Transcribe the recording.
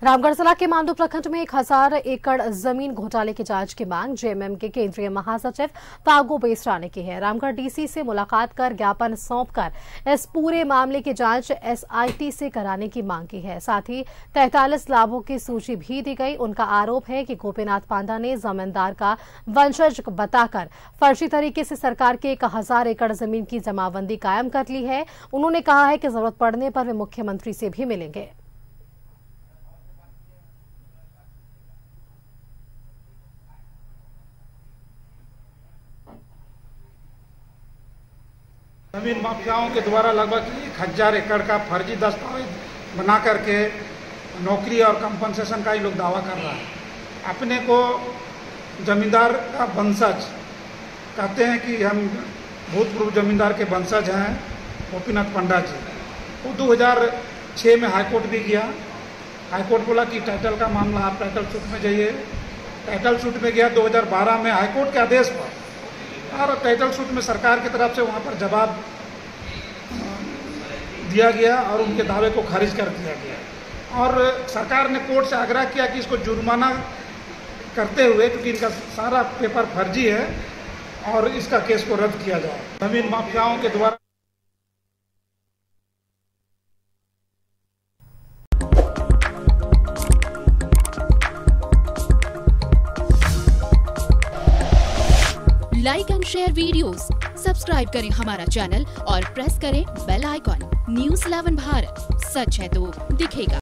रामगढ़ जिला के मांडू प्रखंड में 1000 एकड़ जमीन घोटाले की जांच की मांग जेएमएम के केंद्रीय महासचिव तागो बेसरा ने की है। रामगढ़ डीसी से मुलाकात कर ज्ञापन सौंपकर इस पूरे मामले की जांच एसआईटी से कराने की मांग की है। साथ ही 43 लाभों की सूची भी दी गई। उनका आरोप है कि गोपीनाथ पांडा ने जमींदार का वंशज बताकर फर्जी तरीके से सरकार के 1000 एकड़ जमीन की जमाबंदी कायम कर ली है। उन्होंने कहा है कि जरूरत पड़ने पर वे मुख्यमंत्री से भी मिलेंगे। जमीन माफियाओं के द्वारा लगभग 1000 एकड़ का फर्जी दस्तावेज बना करके नौकरी और कंपनसेशन का ही लोग दावा कर रहा है। अपने को जमींदार का वंशज कहते हैं कि हम भूतपूर्व जमींदार के वंशज हैं गोपीनाथ पांडा जी। वो 2006 में हाईकोर्ट भी गया। हाईकोर्ट बोला कि टाइटल का मामला आप टाइटल सूट में जाइए। टाइटल सूट में गया 2012 में हाईकोर्ट के आदेश पर, और टाइटल सूट में सरकार की तरफ से वहाँ पर जवाब दिया गया और उनके दावे को खारिज कर दिया गया। और सरकार ने कोर्ट से आग्रह किया कि इसको जुर्माना करते हुए, क्योंकि इनका सारा पेपर फर्जी है, और इसका केस को रद्द किया जाए। जमीन माफियाओं के द्वारा like and share videos, subscribe करें हमारा चैनल और प्रेस करें बेल आइकॉन। न्यूज़ 11 भारत, सच है तो दिखेगा।